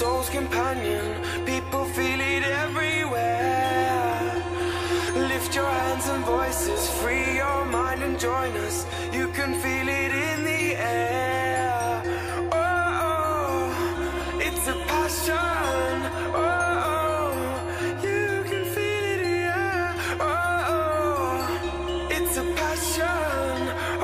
soul's companion. People feel it everywhere. Lift your hands and voices, free your mind and join us. You can feel it in the air. Oh, it's a passion. Oh, you can feel it in the air. Oh, it's a passion.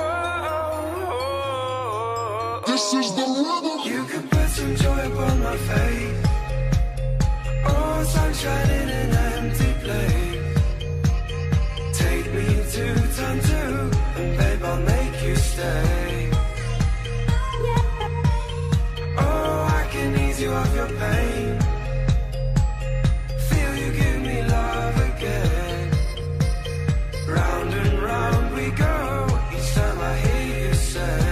Oh, this is the rhythm. You can put some joy upon my face. Oh, sunshine in an empty place. Take me to turn two, and babe, I'll make you stay. Oh, I can ease you of your pain. Feel you give me love again. Round and round we go, each time I hear you say,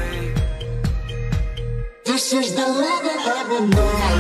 this is the rhythm of the night.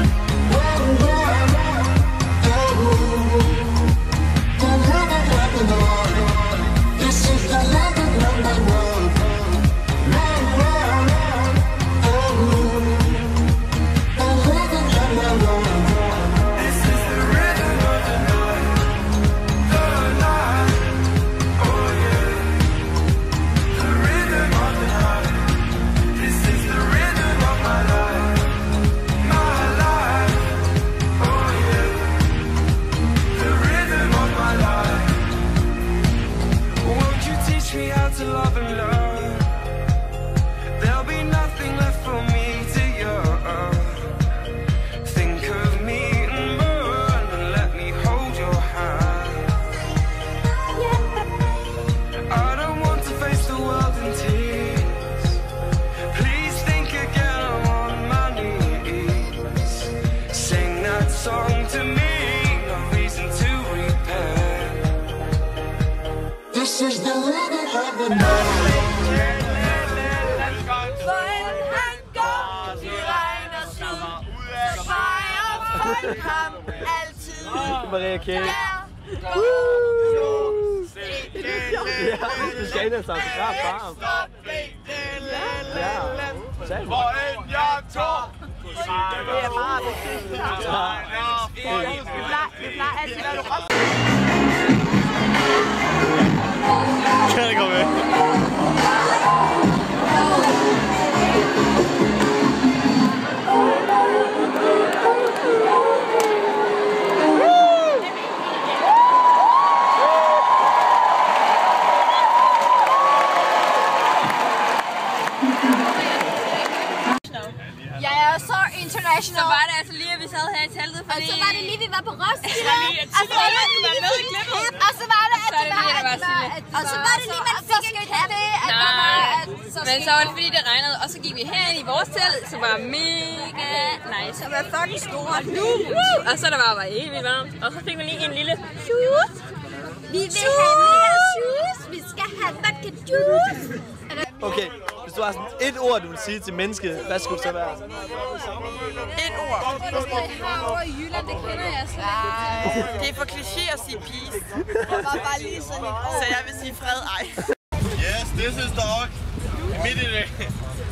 Maria K. Du skal ind og så grab farm. Hvor end jeg tog. Det er meget præcis. Vi plejer altid at lave Roskilde. Kan det gå med? Så var det altså lige, at vi sad her i teltet, fordi... Og så var det lige, vi var på Roskilde. Og så var det, og så var det lige, man fik en kaffe. Men så var det fordi, det regnede, og så gik vi herind i vores telt, som var mega nice. Så var fucking store. Og så der var helt vildt varmt. Og så fik vi lige en lille shoot. Vi vil have mere shoes. Vi skal have bucket juice. Okay, hvis du har sådan et ord, du vil sige til mennesket, hvad skulle det så være? Et ord. Ord i Jylland, det kender jeg slet ikke. Det er for kliché at sige peace. Det var bare lige sådan et ord. Så jeg vil sige fred, ej. Yes, this is dog. Immediately.